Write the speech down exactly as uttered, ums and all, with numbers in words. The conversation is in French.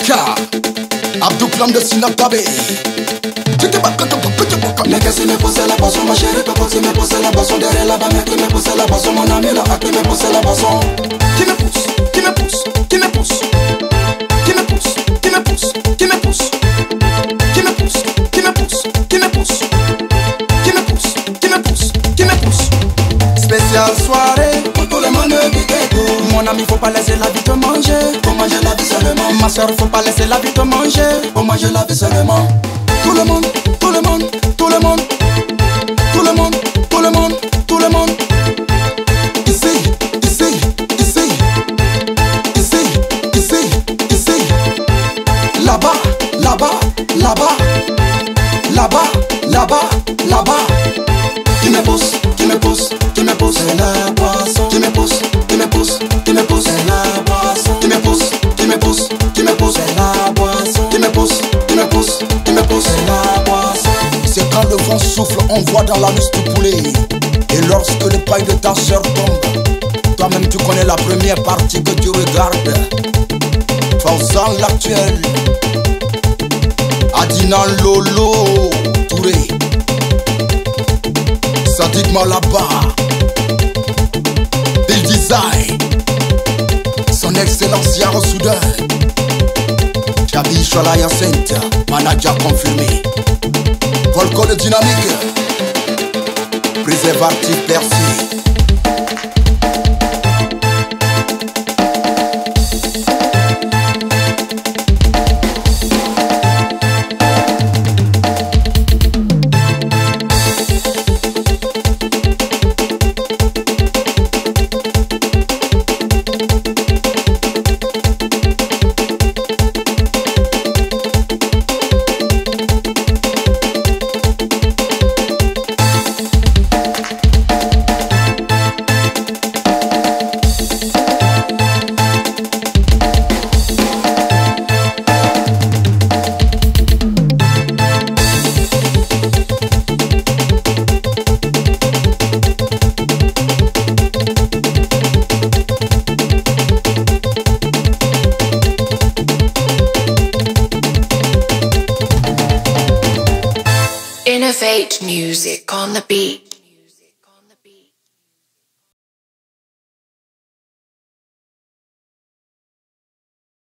Car Abdou Clam de Sinaptabé. Mais qu'est-ce qui me pousse la boisson, ma chérie? Papa qui me pousse la boisson, derrière là-bas, mais qui me pousse la boisson, mon ami là, qui me pousse la boisson. Qui me pousse, qui me pousse, qui me pousse, qui me pousse, qui me pousse, qui me pousse, qui me pousse, qui me pousse, qui me pousse, qui me pousse, qui me pousse, qui me pousse. Spéciale soirée pour tout le monde qui t'écoute. Mon ami, faut pas laisser la vie te manger. Faut manger la vie seulement. Ma soeur, faut pas laisser la vie te manger. Faut manger la vie seulement. Tout le monde, tout le monde, tout le monde, tout le monde, tout le monde, tout le monde. Ici, ici, ici, ici, ici, ici. Là-bas, là-bas, là-bas, là-bas, là-bas, là-bas. Qui me pousse, qui me pousse, qui me pousse. C'est la boisson. Qui me pousse, qui me pousse, qui me pousse. C'est la boisson. Qui me pousse, qui me pousse, qui me pousse. C'est la boisson. Qui me pousse, qui me pousse, qui me pousse. C'est la boisson. C'est quand le vent souffle, on voit dans la nuit du poulet. Et lorsque le paille de ta soeur tombe, toi-même tu connais la première partie que tu regardes. Fawzan l'actuel, Adina Lolo Touré, Sadiq Malaba, Bill Design, son excellence Yaro Soudan, Chabi Chola Yacinthe, manager confirmé. Volco de dynamique, préservatif Percy. Innovate music on the beat.